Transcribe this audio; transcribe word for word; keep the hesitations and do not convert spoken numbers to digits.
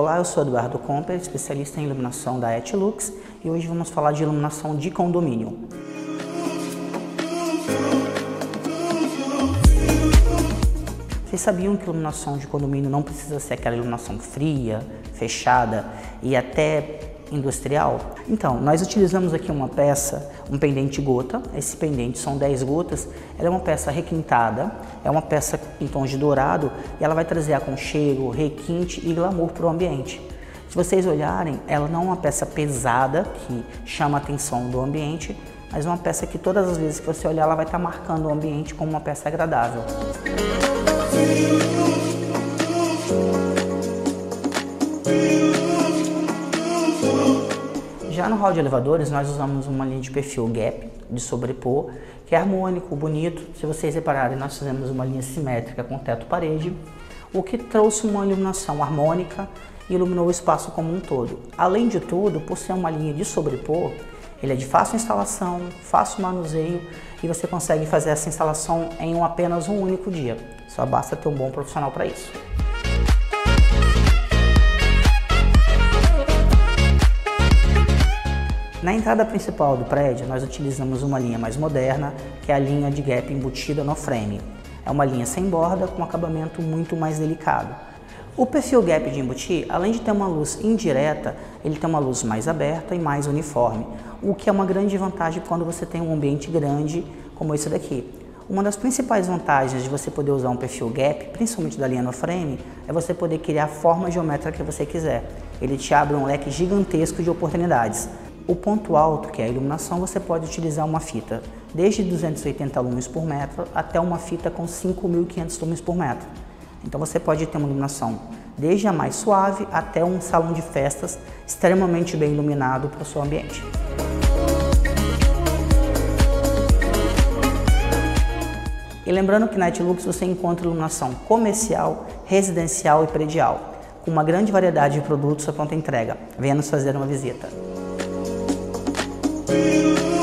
Olá, eu sou Eduardo Comper, especialista em iluminação da Etilux, e hoje vamos falar de iluminação de condomínio. Vocês sabiam que a iluminação de condomínio não precisa ser aquela iluminação fria, fechada e até industrial? Então, nós utilizamos aqui uma peça, um pendente gota. Esse pendente são dez gotas. Ela é uma peça requintada, é uma peça em tons de dourado e ela vai trazer aconchego, requinte e glamour para o ambiente. Se vocês olharem, ela não é uma peça pesada que chama a atenção do ambiente, mas uma peça que todas as vezes que você olhar, ela vai estar marcando o ambiente como uma peça agradável. Já no hall de elevadores, nós usamos uma linha de perfil gap, de sobrepor, que é harmônico, bonito. Se vocês repararem, nós fizemos uma linha simétrica com teto-parede, o que trouxe uma iluminação harmônica e iluminou o espaço como um todo. Além de tudo, por ser uma linha de sobrepor, ele é de fácil instalação, fácil manuseio e você consegue fazer essa instalação em um, apenas um único dia. Só basta ter um bom profissional para isso. Na entrada principal do prédio, nós utilizamos uma linha mais moderna, que é a linha de gap embutida no frame. É uma linha sem borda, com acabamento muito mais delicado. O perfil gap de embutir, além de ter uma luz indireta, ele tem uma luz mais aberta e mais uniforme, o que é uma grande vantagem quando você tem um ambiente grande como esse daqui. Uma das principais vantagens de você poder usar um perfil gap, principalmente da linha no frame, é você poder criar a forma geométrica que você quiser. Ele te abre um leque gigantesco de oportunidades. O ponto alto, que é a iluminação, você pode utilizar uma fita desde duzentos e oitenta lumens por metro até uma fita com cinco mil e quinhentos lumens por metro. Então você pode ter uma iluminação desde a mais suave até um salão de festas extremamente bem iluminado para o seu ambiente. E lembrando que na Etilux você encontra iluminação comercial, residencial e predial, com uma grande variedade de produtos à pronta entrega. Venha nos fazer uma visita.